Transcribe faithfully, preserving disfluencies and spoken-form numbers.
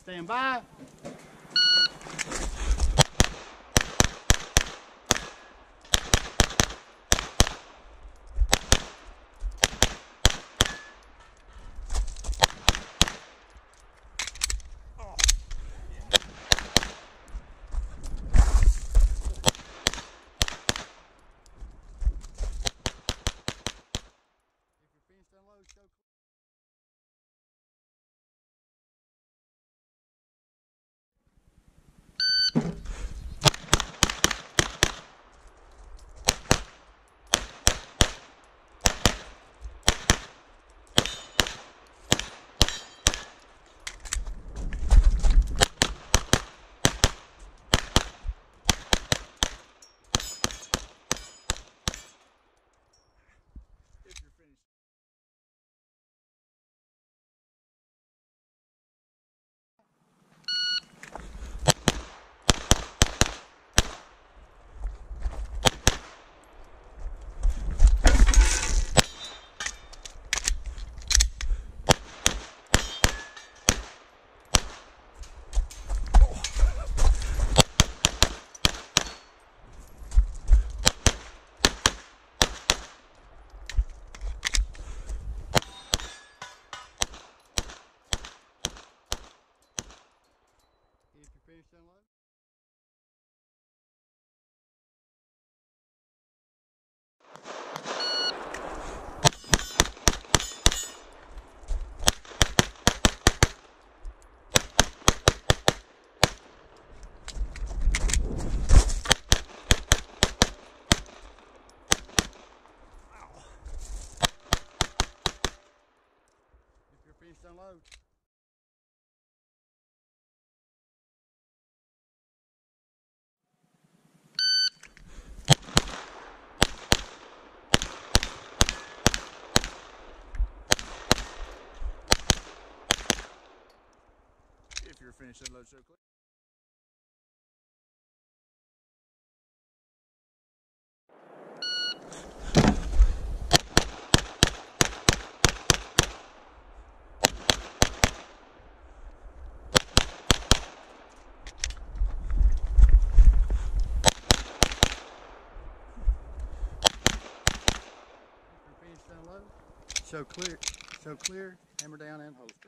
Stand by. Unload, show if you're finished. If you're finished, unload. If you're finished, unload. If you're finished, unload, so clear. If you're finished, unload. Show clear, show clear, hammer down and hold.